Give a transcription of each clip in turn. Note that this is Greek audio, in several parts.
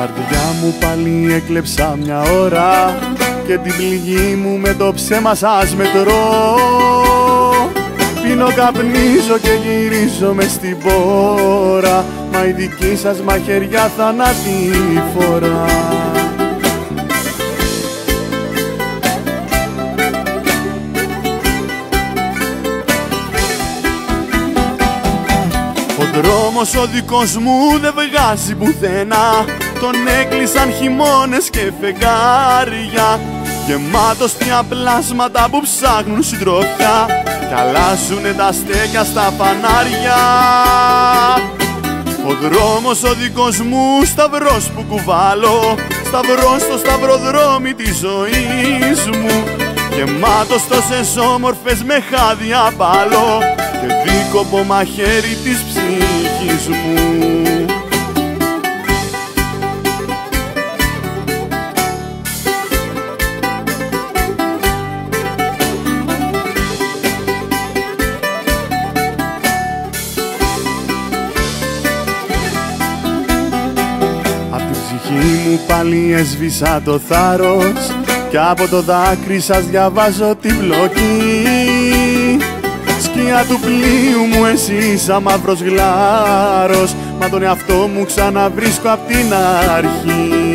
καρδιά μου πάλι έκλεψα μια ώρα και την πληγή μου με το ψέμα σας μετρώ. Πίνω, καπνίζω και γυρίζω μες στην πόρα, μα η δική σας μαχαιριά θανάτη φορά. Ο δρόμος ο δικός μου δεν βγάζει πουθενά, τον έκλεισαν χειμώνες και φεγγάρια, γεμάτος πια πλάσματα που ψάχνουν συντροφιά κι αλλάζουνε τα στέκια στα φανάρια. Ο δρόμος ο δικός μου, σταυρός που κουβάλω, σταυρός στο σταυροδρόμι της ζωής μου, γεμάτος τόσες όμορφες με χάδια πάλω και δίκοπο μαχαίρι της ψυχής μου. Μου πάλι έσβησα το θάρρος κι από το δάκρυ σας διαβάζω την πλοκή. Σκιά του πλοίου μου εσύ σαν μαύρος γλάρος, μα τον εαυτό μου ξαναβρίσκω απ' την αρχή.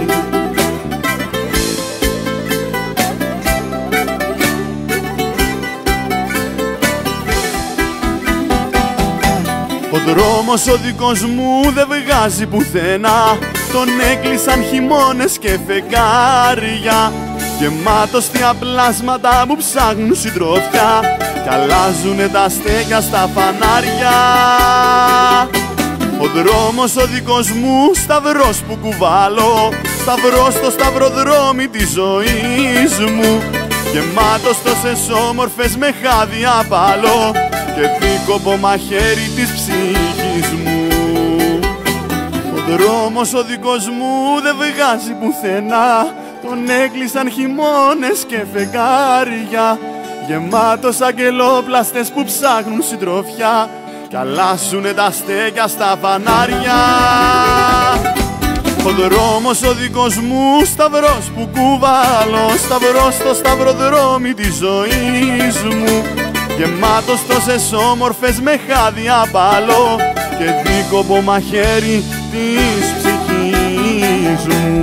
Ο δρόμος ο δικός μου δεν βγάζει πουθενά, τον έκλεισαν χειμώνες και φεγγάρια, γεμάτος θεία πλάσματα που ψάχνουν συντροφιά κι αλλάζουνε τα στέκια στα φανάρια. Ο δρόμος ο δικός μου, σταυρός που κουβάλω, σταυρός στο σταυροδρόμι της ζωής μου, γεμάτος τόσες όμορφες με χάδια πάλω και δίκοπο μαχαίρι της ψυχής μου. Ο δρόμος ο δικός μου δεν βγάζει πουθενά, τον έκλεισαν χειμώνες και φεγγάρια, γεμάτος αγγελόπλαστες που ψάχνουν συντροφιά κι αλλάζουνε τα στέκια στα φανάρια. Ο δρόμος ο δικός μου, σταυρός που κουβάλω, σταυρός στο σταυροδρόμι της ζωής μου, γεμάτος τόσες όμορφες με χάδια πάλω και δίκοπο μαχαίρι της ψυχής μου.